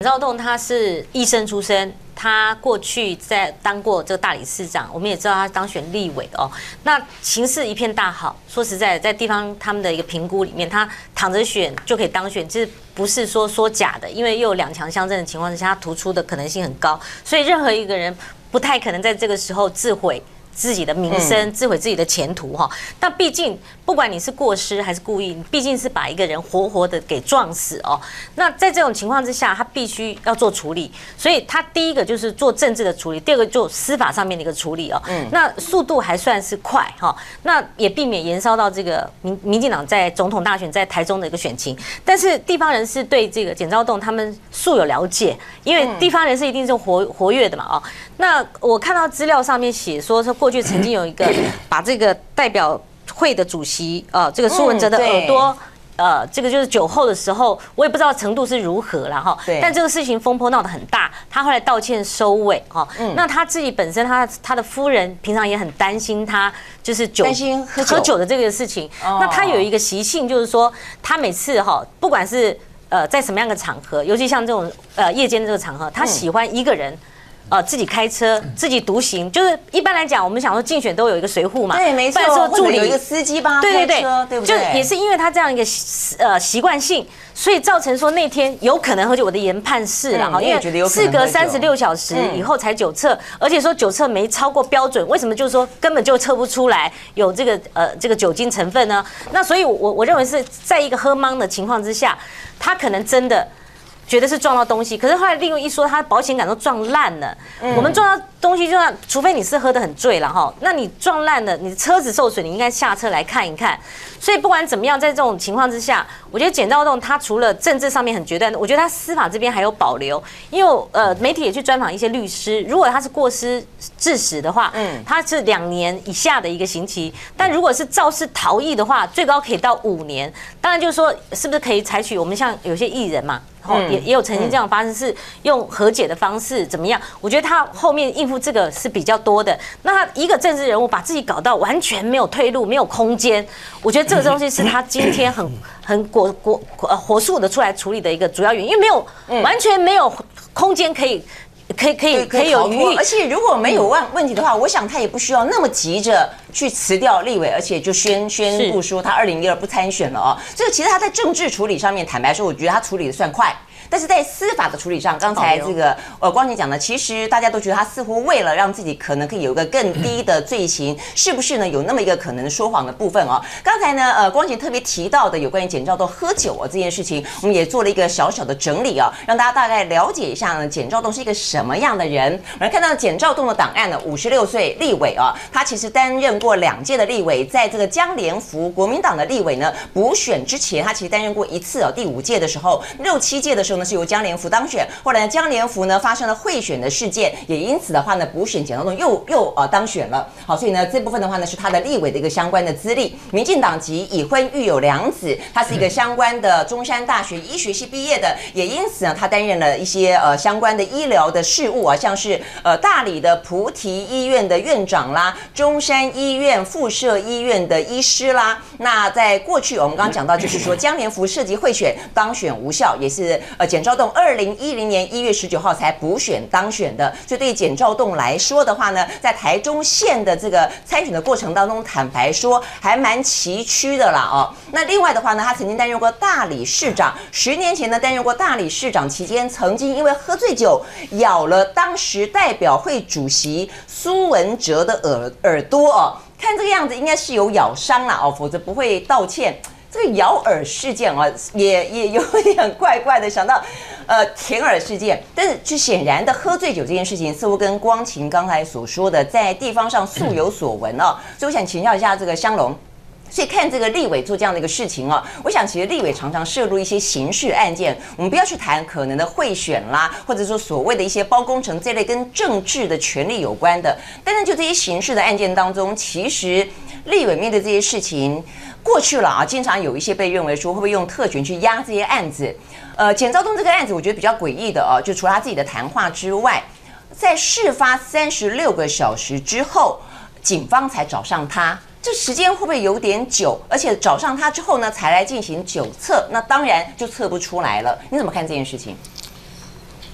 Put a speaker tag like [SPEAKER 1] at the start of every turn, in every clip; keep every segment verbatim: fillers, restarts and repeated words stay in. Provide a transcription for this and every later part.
[SPEAKER 1] 兆栋他是医生出身。他过去在当过这个大理市长，我们也知道他当选立委哦。那形势一片大好，说实在的，在地方他们的一个评估里面，他躺着选就可以当选，这不是说说假的，因为又有两强相争的情况之下，他突出的可能性很高，所以任何一个人不太可能在这个时候自毁自己的名声，自毁自己的前途哈。但毕竟，不管你是过失还是故意，你毕竟是把一个人活活的给撞死哦。那在这种情况之下，他必须要做处理，所以他第一个就是做政治的处理，第二个就司法上面的一个处理哦。嗯，那速度还算是快哈，那也避免延烧到这个民民进党在总统大选在台中的一个选情。但是地方人士对这个简兆栋他们素有了解，因为地方人士一定是活活跃的嘛哦。那我看到资料上面写说说过去曾经有一个把这个代表会的主席呃这个苏文哲的耳朵。呃，这个就是酒后的时候，我也不知道程度是如何了哈。但这个事情风波闹得很大，他后来道歉收尾哈。嗯、那他自己本身他，他他的夫人平常也很担心他，就是酒喝酒喝酒的这个事情。哦、那他有一个习性，就是说他每次哈，不管是呃在什么样的场合，尤其像这种呃夜间的这个场合，他喜欢一个人。呃，自己开车，自己独行，就是一般来讲，我们想说竞选都有一个随护嘛，
[SPEAKER 2] 对，没错，或者有一个司机帮他开车，对不对？
[SPEAKER 1] 就也是因为他这样一个呃习惯性，所以造成说那天有可能喝酒。我的研判是了哈，因为事隔三十六小时以后才酒测，而且说酒测没超过标准，为什么就是说根本就测不出来有这个呃这个酒精成分呢？那所以我我认为是在一个喝懵的情况之下，他可能真的。觉得是撞到东西，可是后来另外一说，他保险杆都撞烂了。嗯、我们撞到东西就算，除非你是喝得很醉了哈，那你撞烂了，你的车子受损，你应该下车来看一看。所以不管怎么样，在这种情况之下，我觉得简兆栋他除了政治上面很决断，我觉得他司法这边还有保留，因为呃媒体也去专访一些律师，如果他是过失致死的话，嗯，他是两年以下的一个刑期，但如果是肇事逃逸的话，最高可以到五年。当然就是说，是不是可以采取我们像有些艺人嘛？也也有曾经这样发生，是用和解的方式怎么样？我觉得他后面应付这个是比较多的。那他一个政治人物把自己搞到完全没有退路、没有空间，我觉得这个东西是他今天很很果果呃火速的出来处理的一个主要原因，因为没有完全没有空间可以。可以可以可以有余裕，
[SPEAKER 2] 而且如果没有问问题的话，我想他也不需要那么急着去辞掉立委，而且就宣宣布说他二零一二不参选了哦。这个其实他在政治处理上面，坦白说，我觉得他处理的算快。但是在司法的处理上，刚才这个呃光姐讲的，其实大家都觉得他似乎为了让自己可能可以有一个更低的罪行，是不是呢？有那么一个可能说谎的部分哦。刚才呢，呃，光姐特别提到的有关于简兆栋喝酒哦这件事情，我们也做了一个小小的整理啊、哦，让大家大概了解一下呢，简兆栋是一个什么样的人。我们来看到简兆栋的档案呢，五十六岁立委啊、哦，他其实担任过两届的立委，在这个江联福国民党的立委呢补选之前，他其实担任过一次哦，第五届的时候，六七届的时候呢是由江联福当选，后来呢江联福呢发生了贿选的事件，也因此的话呢补选简兆栋又又呃当选了。好，所以呢这部分的话呢是他的立委的一个相关的资历。民进党籍，已婚育有两子，他是一个相关的中山大学医学系毕业的，也因此呢他担任了一些呃相关的医疗的事务啊，像是呃大理的菩提医院的院长啦，中山医院附设医院的医师啦。那在过去我们刚刚讲到，就是说江联福涉及贿选当选无效，也是呃简兆栋二零一零年一月十九号才补选当选的。所以对简兆栋来说的话呢，在台中县的这个参选的过程当中，坦白说还蛮崎岖的啦哦。那另外的话呢，他曾经担任过大理市长，十年前呢担任过大理市长期间，曾经因为喝醉酒咬了当时代表会主席苏文哲的耳耳朵哦，看这个样子应该是有咬伤啦哦，否则不会道歉。这个咬耳事件啊，也也有点怪怪的，想到呃舔耳事件，但是就显然的喝醉酒这件事情，似乎跟光晴刚才所说的在地方上素有所闻哦，所以我想请教一下这个香龙。所以看这个立委做这样的一个事情啊，我想其实立委常常涉入一些刑事案件，我们不要去谈可能的贿选啦，或者说所谓的一些包工程这类跟政治的权利有关的。但是就这些刑事的案件当中，其实立委面对这些事情。过去了啊，经常有一些被认为说会不会用特权去压这些案子。呃，简兆栋这个案子，我觉得比较诡异的哦，就除了他自己的谈话之外，在事发三十六个小时之后，警方才找上他。这时间会不会有点久？而且找上他之后呢，才来进行酒测，那当然就测不出来了。你怎么看这件事情？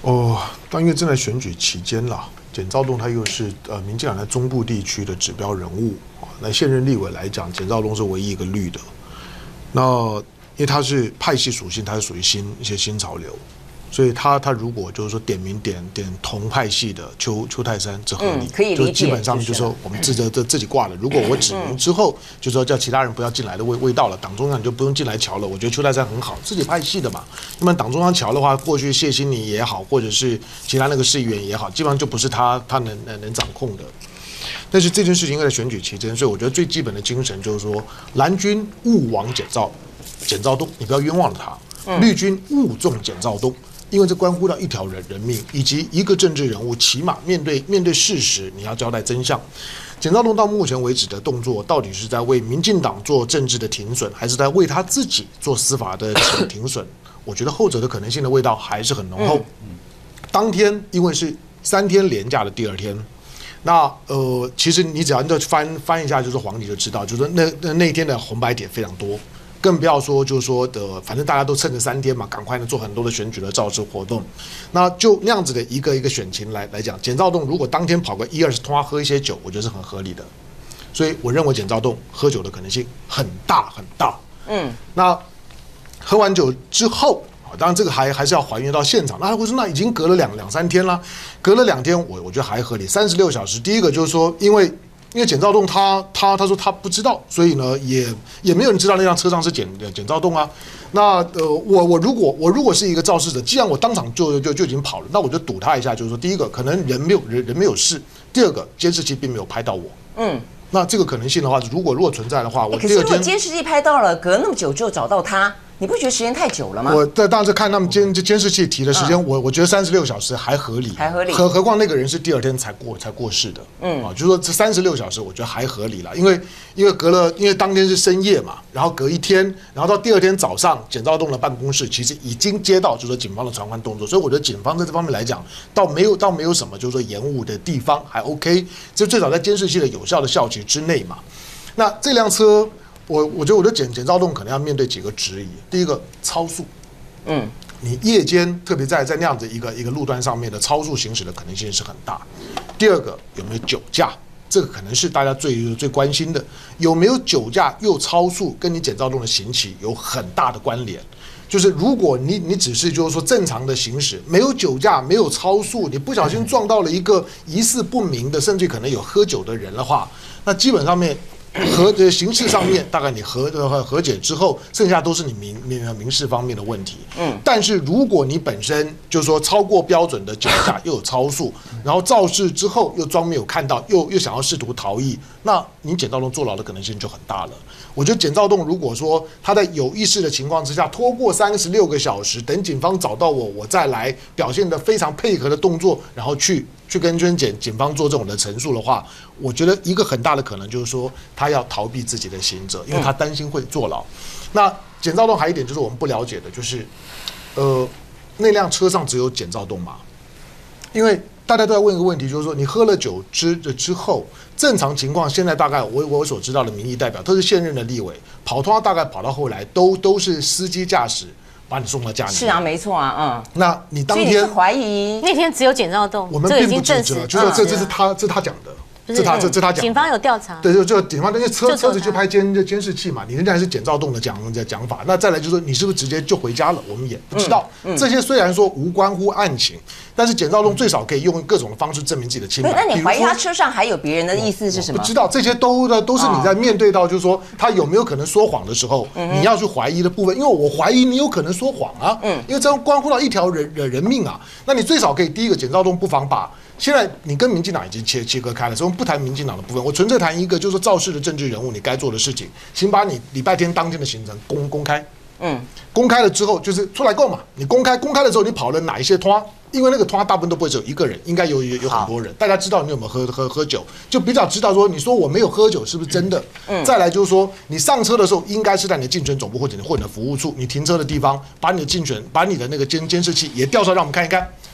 [SPEAKER 3] 哦，但因为正在选举期间啦，简兆东他又是呃民进党在中部地区的指标人物啊。那现任立委来讲，简兆东是唯一一个绿的。那因为他是派系属性，他是属于新一些新潮流，所以他他如果就是说点名点点同派系的邱邱泰山，这合理，
[SPEAKER 2] 嗯、可以理解，
[SPEAKER 3] 就基本上就是说我们自己自自己挂了。如果我指名之后，嗯、就说叫其他人不要进来的味味道了，党中央你就不用进来瞧了。我觉得邱泰山很好，自己派系的嘛。那么党中央瞧的话，过去谢欣妮也好，或者是其他那个市议员也好，基本上就不是他他能能能掌控的。但是这件事情因为在选举期间，所以我觉得最基本的精神就是说，蓝军勿枉简兆简兆东，你不要冤枉了他；嗯、绿军勿重简兆东，因为这关乎到一条人人命，以及一个政治人物，起码面对面对事实，你要交代真相。简兆东到目前为止的动作，到底是在为民进党做政治的停损，还是在为他自己做司法的停损？我觉得后者的可能性的味道还是很浓厚。嗯、当天因为是三天连假的第二天。那呃，其实你只要就翻翻一下，就是黄历就知道，就是那那那一天的红白帖非常多，更不要说就是说的，反正大家都趁着三天嘛，赶快呢做很多的选举的造势活动。那就那样子的一个一个选情来来讲，简兆东如果当天跑个一二十通喝一些酒，我觉得是很合理的。所以我认为简兆东喝酒的可能性很大很大。嗯，那喝完酒之后。当然，这个还还是要还原到现场。那他会说，那已经隔了两两三天了，隔了两天，我我觉得还合理。三十六小时，第一个就是说，因为因为简兆东他他他说他不知道，所以呢，也也没有人知道那辆车上是简简兆东啊。那呃，我我如果我如果是一个肇事者，既然我当场就就就已经跑了，那我就堵他一下，就是说，第一个可能人没有人人没有事，第二个监视器并没有拍到我。嗯。那这个可能性的话，如果如果存在的话，我
[SPEAKER 2] 第二天可是如果监视器拍到了，隔那么久就找到他。你不觉得时间太久了吗？
[SPEAKER 3] 我在当时看他们监监视器提的时间，嗯、我我觉得三十六小时还合理，
[SPEAKER 2] 还合理。
[SPEAKER 3] 何何况那个人是第二天才过才过世的，嗯啊，就是说这三十六小时我觉得还合理了，因为因为隔了，因为当天是深夜嘛，然后隔一天，然后到第二天早上，简兆东的办公室其实已经接到就是说警方的传唤动作，所以我觉得警方在这方面来讲，倒没有倒没有什么就是说延误的地方，还 OK， 这最少在监视器的有效的效期之内嘛。那这辆车。我我觉得我的简简兆东可能要面对几个质疑。第一个，超速，嗯，你夜间特别在在那样子一个一个路段上面的超速行驶的可能性是很大。第二个，有没有酒驾？这个可能是大家最最关心的。有没有酒驾又超速，跟你简兆东的刑期有很大的关联。就是如果你你只是就是说正常的行驶，没有酒驾，没有超速，你不小心撞到了一个疑似不明的，甚至可能有喝酒的人的话，那基本上面。和呃刑事上面，大概你和呃和解之后，剩下都是你民民民事方面的问题。嗯，但是如果你本身就是说超过标准的酒驾，又有超速，然后肇事之后又装没有看到，又又想要试图逃逸，那你简兆东坐牢的可能性就很大了。我觉得简兆东如果说他在有意识的情况之下，拖过三十六个小时，等警方找到我，我再来表现得非常配合的动作，然后去。去跟军检警方做这种的陈述的话，我觉得一个很大的可能就是说，他要逃避自己的刑责，因为他担心会坐牢。嗯、那简兆东还有一点就是我们不了解的，就是，呃，那辆车上只有简兆东吗？因为大家都在问一个问题，就是说，你喝了酒之之后，正常情况，现在大概我我所知道的民意代表，都是现任的立委，跑通大概跑到后来都都是司机驾驶。把你送到家里
[SPEAKER 2] 是啊，没错啊，嗯。
[SPEAKER 3] 那你当天
[SPEAKER 2] 所以你是怀疑
[SPEAKER 1] 那天只有简兆东，
[SPEAKER 3] 我们并不指责，就是这这是他这是他讲的，这他这这他讲。
[SPEAKER 1] 警方有调查，
[SPEAKER 3] 对，就就警方因为车车子就拍监监视器嘛，你人家是简兆东的讲的讲法。那再来就是说，你是不是直接就回家了？我们也不知道。这些虽然说无关乎案情，但是简兆东最少可以用各种的方式证明自己的清白。
[SPEAKER 2] 那你怀疑他车上还有别人的意思是什么？
[SPEAKER 3] 不知道，这些都的都是你在面对到，就是说他有没有可能说谎的时候，你要去怀疑的部分。因为我怀疑你有可能说谎啊，嗯，因为这关乎到一条人人人命啊。那你最少可以第一个，简兆东不妨把现在你跟民进党已经切切割开了，所以我们不谈民进党的部分，我纯粹谈一个就是说肇事的政治人物你该做的事情，请把你礼拜天当天的行程公公开。嗯，公开了之后就是出来购嘛。你公开公开了之后，你跑了哪一些团？因为那个团大部分都不会只有一个人，应该有有有很多人。大家知道你有没有喝喝喝酒，就比较知道说，你说我没有喝酒是不是真的？嗯。再来就是说，你上车的时候应该是在你的竞选总部或者你或者服务处，你停车的地方，把你的竞选把你的那个监监视器也调出来让我们看一看。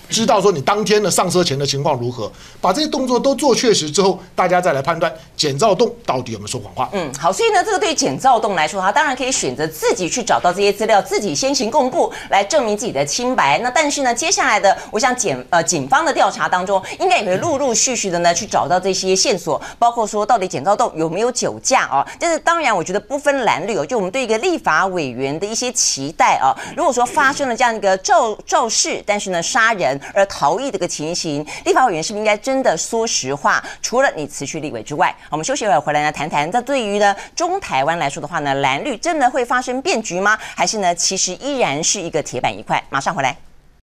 [SPEAKER 3] 知道说你当天的上车前的情况如何，把这些动作都做确实之后，大家再来判断简兆栋到底有没有说谎话。
[SPEAKER 2] 嗯，好，所以呢，这个对于简兆栋来说，他当然可以选择自己去找到这些资料，自己先行公布来证明自己的清白。那但是呢，接下来的，我想检呃警方的调查当中，应该也会陆陆续续的呢去找到这些线索，包括说到底简兆栋有没有酒驾啊？但是当然，我觉得不分蓝绿哦，就我们对一个立法委员的一些期待啊，如果说发生了这样一个肇肇事，但是呢杀人而逃逸的一个情形，立法委员是不是应该真的说实话？除了你辞去立委之外，我们休息一会儿回来呢谈谈，这对于呢中台湾来说的话呢，蓝绿真的会发生变局吗？还是呢其实依然是一个铁板一块？马上回来。